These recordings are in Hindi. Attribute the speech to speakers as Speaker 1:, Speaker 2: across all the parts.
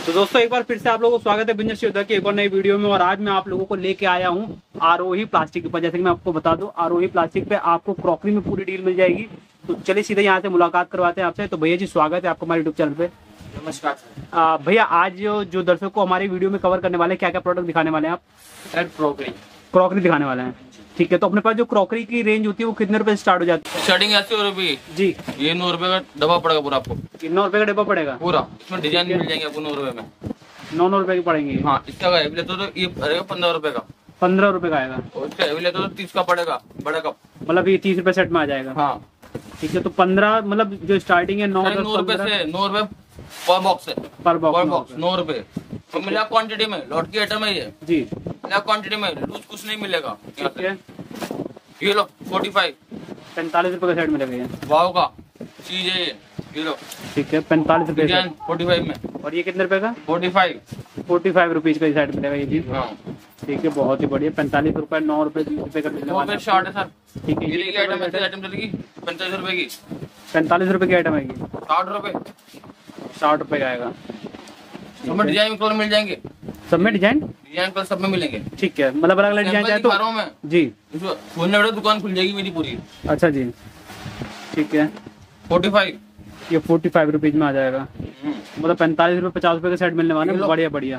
Speaker 1: तो दोस्तों एक बार फिर से आप लोगों को स्वागत है बिजनेस योद्धा की एक और नई वीडियो में। और आज मैं आप लोगों को लेके आया हूँ आरोही प्लास्टिक के ऊपर। जैसे कि मैं आपको बता दूं, आरोही प्लास्टिक पे आपको क्रॉकरी में पूरी डील मिल जाएगी। तो चलिए सीधे यहाँ से मुलाकात करवाते हैं आपसे। तो भैया जी स्वागत है आपको हमारे यूट्यूब चैनल पे।
Speaker 2: नमस्कार
Speaker 1: भैया आज जो दर्शकों को हमारी वीडियो में कवर करने वाले हैं, क्या क्या प्रोडक्ट दिखाने वाले हैं आप?
Speaker 2: सर।
Speaker 1: क्रॉकरी दिखाने वाले हैं, ठीक है। तो अपने पास जो क्रॉकरी की रेंज होती है वो कितने रुपए से स्टार्ट हो जाती है?
Speaker 2: स्टार्टिंग 80 रुपये
Speaker 1: जी।
Speaker 2: ये 9 रुपए का डब्बा पड़ेगा पूरा आपको।
Speaker 1: 9 रुपए का डिब्बा पड़ेगा
Speaker 2: पूरा, इसमें डिजाइन मिल जाएंगे आपको 9 रुपए में।
Speaker 1: 9 रुपए की पड़ेंगे।
Speaker 2: हाँ, इसका हैवी लेते तो ये पड़ेगा 15 रुपए का।
Speaker 1: 15 रुपए का आएगा।
Speaker 2: और इसका हैवी लेते तो 30 का पड़ेगा, बड़ा कप।
Speaker 1: मतलब ये 30 रुपए सेट में आ जाएगा।
Speaker 2: हाँ
Speaker 1: ठीक है। तो 15 मतलब जो स्टार्टिंग है 9
Speaker 2: रुपए से 9 रुपए पर बॉक्स है।
Speaker 1: पर
Speaker 2: बॉक्स
Speaker 1: बॉक्स
Speaker 2: 9 रुपए। तो मिला क्वांटिटी में, लॉट की आइटम है ये
Speaker 1: जी।
Speaker 2: मिला क्वांटिटी में, लूज कुछ नहीं मिलेगा।
Speaker 1: ठीक है।
Speaker 2: ये लो 45
Speaker 1: 45 रुपए का सेट मिलेगा ये।
Speaker 2: वाव का चीज है ये लो।
Speaker 1: ठीक है 45 रुपए
Speaker 2: डिजाइन 45 में।
Speaker 1: और ये कितने रुपए का?
Speaker 2: 45
Speaker 1: रुपीज का सेट मिलेगा ये भी।
Speaker 2: हाँ।
Speaker 1: ठीक है, बहुत ही बढ़िया। 45 रुपए 9 रुपए 20 रुपए का मिलने वाला है।
Speaker 2: शॉर्ट है सर।
Speaker 1: ठीक है।
Speaker 2: ये आइटम चलेगी 45 रुपए की।
Speaker 1: 45 रुपए की आइटम आएगी।
Speaker 2: 60 रुपए
Speaker 1: 60 रुपए का आएगा।
Speaker 2: हमें डिजाइन में कलर मिल जाएंगे।
Speaker 1: सब में डिजाइन
Speaker 2: कलर सब में मिलेंगे।
Speaker 1: ठीक है, मतलब अलग अलग डिजाइन चाहे तो
Speaker 2: मैं
Speaker 1: जी।
Speaker 2: खोलने वाले दुकान खुल जाएगी मेरी पूरी।
Speaker 1: अच्छा जी, ठीक है।
Speaker 2: 45
Speaker 1: ये 45 रुपीज में आ जाएगा। मतलब 45 रुपए 50 रुपए का सेट मिलने वाला है। बढ़िया बढ़िया।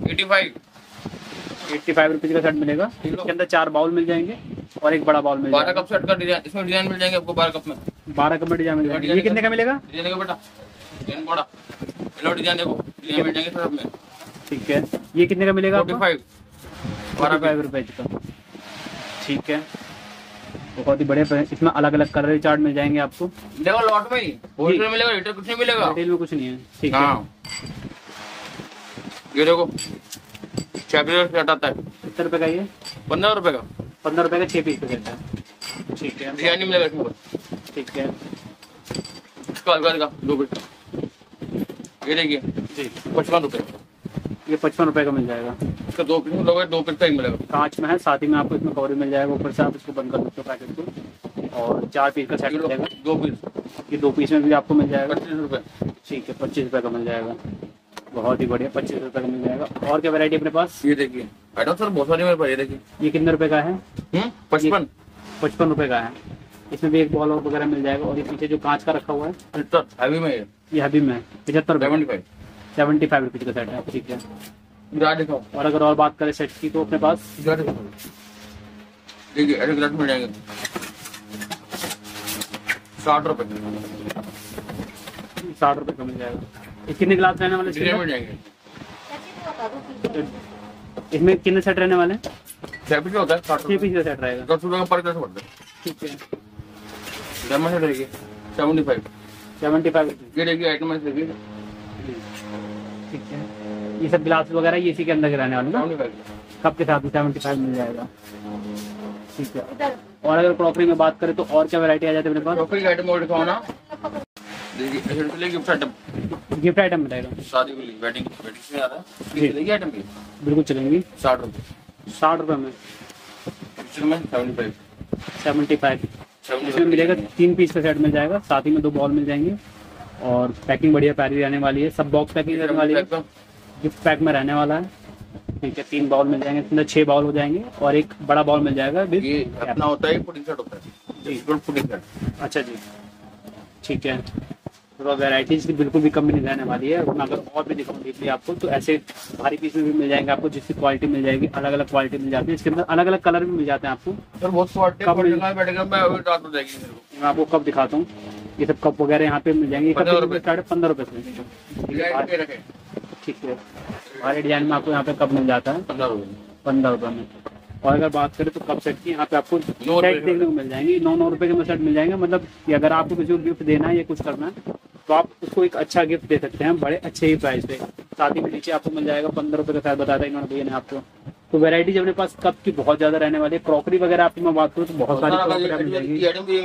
Speaker 1: 85 रुपीज का सेट मिलेगा। इसके अंदर 4 बाउल मिल जाएंगे और एक बड़ा बाउल मिल जाएगा।
Speaker 2: 12 कप सेट का डिजाइन, इसमें डिजाइन मिल जाएंगे आपको 12 कप में।
Speaker 1: 12 कप में डिजाइन मिल जाएगा। ये कितने का मिलेगा?
Speaker 2: डिजाइन देखो बेटा, डिजाइन बड़ा डिजाइन देखो, डिजाइन मिल जाएंगे सब में।
Speaker 1: ठीक है। ये कितने का मिलेगा?
Speaker 2: 45
Speaker 1: रुपए का। ठीक है, बहुत ही बढ़िया। इसमें अलग अलग कलर चार्ट मिल जाएंगे आपको।
Speaker 2: देखो लॉट में ही होलसेल मिलेगा, लीटर कुछ नहीं मिलेगा।
Speaker 1: रिटेल में कुछ नहीं है। ठीक
Speaker 2: है। ये देखो 6 पीस सेट आता है।
Speaker 1: कितने रुपए का ये?
Speaker 2: 15 रुपए का।
Speaker 1: 15 रुपए का 6 पीस का सेट है। ठीक है।
Speaker 2: डिजाइन नहीं मिलेगा इसमें।
Speaker 1: ठीक है।
Speaker 2: इसका अलग 2 पीस। ये देखिए
Speaker 1: जी
Speaker 2: 55 रुपए।
Speaker 1: ये 55 रुपए का मिल जाएगा।
Speaker 2: इसका 2 पीस लोगे 2 पीस का ही मिलेगा।
Speaker 1: कांच में है, साथ ही में आपको इसमें कवरी मिल जाएगा। ऊपर से आप इसको बंद कर सकते हो पैकेट को। और 4 पीस का सेट मिल जाएगा।
Speaker 2: 2 पीस।
Speaker 1: ये 2 पीस में भी आपको मिल जाएगा।
Speaker 2: 25 रुपए।
Speaker 1: ठीक है, 25 रुपए का मिल जाएगा। बहुत ही बढ़िया, 25 रुपए का मिल जाएगा। और क्या वैरायटी अपने पास?
Speaker 2: ये देखिए आइटम सर बहुत सारी मेरे पास। ये देखिए
Speaker 1: ये कितने रुपए का है?
Speaker 2: 55
Speaker 1: रुपए का है। इसमें भी एक बॉल और वगैरह मिल जाएगा। और ये पीछे जो कांच का रखा हुआ है
Speaker 2: हैवी में
Speaker 1: ये हैवी में 75 रुपए। 75 रुपीज का सेट है। ठीक है।
Speaker 2: दिखाओ।
Speaker 1: और अगर और बात करें सेट की तो अपने पास
Speaker 2: देखिए ऐसे ग्लास मिल जाएंगे 60 रुपए।
Speaker 1: 60 रुपए का मिल जाएगा। ये कितने गिलास रहने वाले
Speaker 2: मिल जाएंगे?
Speaker 1: इसमें कितने सेट रहने वाले?
Speaker 2: 6 पीस होता है।
Speaker 1: 6 पीस का सेट रहेगा।
Speaker 2: 10 रुपए का पर ग्लास पड़ता है।
Speaker 1: ठीक है।
Speaker 2: 75। ये देखिए आइटम है देखिए।
Speaker 1: ठीक है। ये सब गिलास वगैरह ये इसी के अंदर के रहने वाले ना?
Speaker 2: 75
Speaker 1: कप के साथ 75 मिल जाएगा। ठीक है। और अगर क्रॉकरी में बात करें तो और क्या वैरायटी आ जाती है मेरे पास?
Speaker 2: क्रॉकरी आइटम और दिखाओ ना। देखिए ऐसे गिफ्ट आइटम।
Speaker 1: गिफ्ट आइटम मिलेगा।
Speaker 2: शादी के लिए वेडिंग में आ रहा है। ये देखिए आइटम की
Speaker 1: बिल्कुल चलेंगी।
Speaker 2: 60 रुपए।
Speaker 1: 60 रुपए में। 75। इसमें मिलेगा 3 पीस का सेट मिल जाएगा। साथ ही में 2 बॉल मिल जाएंगे। और पैकिंग बढ़िया प्यारी रहने वाली है। सब बॉक्स पैकिंग रहने वाली है। गिफ्ट पैक में रहने वाला है। ठीक है। 3 बाउल मिल जाएंगे। इसमें 6 बाउल हो जाएंगे और एक बड़ा बाउल मिल जाएगा।
Speaker 2: ये अपना होता है पुडिंग सेट होता है जी। Pudding set.
Speaker 1: अच्छा जी, ठीक है। तो वैराइटीज की बिल्कुल भी कमी नहीं रहने वाली है। मैं अगर और भी दिखाऊँ डीपली आपको तो ऐसे भारी पीस में भी मिल जाएंगे आपको, जिसकी क्वालिटी मिल जाएगी। अलग अलग क्वालिटी मिल जाती है। इसके अंदर अलग अलग कलर भी मिल जाते हैं आपको।
Speaker 2: सर बहुत क्वालिटी बैठेगा। मैं
Speaker 1: आपको कप दिखाता हूँ। ये सब कप वगैरह यहाँ पे मिल जाएंगे। 15 रुपए से। ठीक है। हमारे डिजाइन में आपको यहाँ पे कप मिल जाता है 15 रुपए में। और अगर बात करें तो कप सेट की यहाँ पे आपको सेट देखने को मिल जाएंगे। 9 रुपए के सेट मिल जाएंगे। मतलब कि अगर आपको किसी को गिफ्ट देना है या कुछ करना है तो आप उसको एक अच्छा गिफ्ट दे सकते हैं बड़े अच्छे ही प्राइस पे। साथ ही में नीचे आपको मिल जाएगा 15 रुपए का शायद बताया था इन्होंने भैया ने आपको। तो वैरायटीज अपने पास कप की बहुत ज्यादा रहने वाली है। क्रॉकरी वगैरह आपकी मैं बात करूँ तो बहुत सारी क्रॉकरी मिल जाएगी।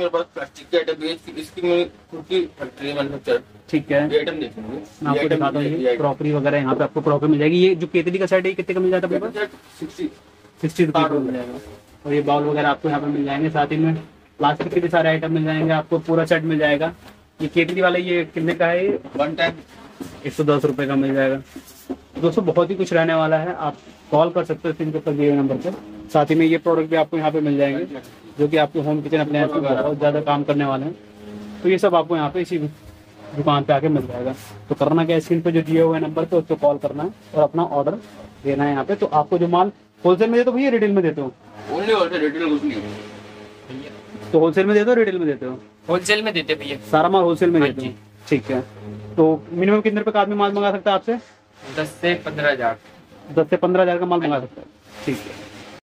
Speaker 1: ठीक है। मैं आपको दिखाता हूँ ये क्रॉकरी वगैरह यहाँ पे आपको क्रॉकरी मिल जाएगी। ये जो केतली का सेट है कितने का मिल जाता है? 60 रुपये का मिल जाएगा। और ये बाउल वगैरह आपको यहाँ पे मिल जाएंगे। साथ ही में प्लास्टिक के भी सारे आइटम मिल जाएंगे आपको। पूरा सेट मिल जाएगा। ये केतली वाला ये कितने का है? 110 110 रुपए का मिल जाएगा। दोस्तों बहुत ही कुछ रहने वाला है, आप कॉल कर सकते हो स्क्रीन के ऊपर दिए हुए नंबर पर। साथ ही में ये प्रोडक्ट भी आपको यहाँ पे मिल जाएंगे जो कि आपके होम किचन अप्लायंस में बहुत ज़्यादा काम करने वाले हैं। तो ये सब आपको यहाँ पे इसी दुकान पे आके मिल जाएगा। तो करना क्या है, स्क्रीन पे जो दिए हुए नंबर पे उस पर कॉल करना है और अपना ऑर्डर देना है यहाँ पे। तो आपको जो माल होलसेल में देते हो भैया, रिटेल में देते हो?
Speaker 2: ओनली होलसेल, रिटेल कुछ नहीं।
Speaker 1: तो होलसेल में देते हो, रिटेल में देते हो?
Speaker 3: होलसेल में देते भैया,
Speaker 1: सारा माल होलसेल में देते हो, ठीक है। तो मिनिमम कितने रुपए का आदमी माल मंगा सकता है आपसे?
Speaker 3: 10 से 15 हज़ार।
Speaker 1: 10 से 15 हज़ार का माल मंगा सकता है, ठीक है।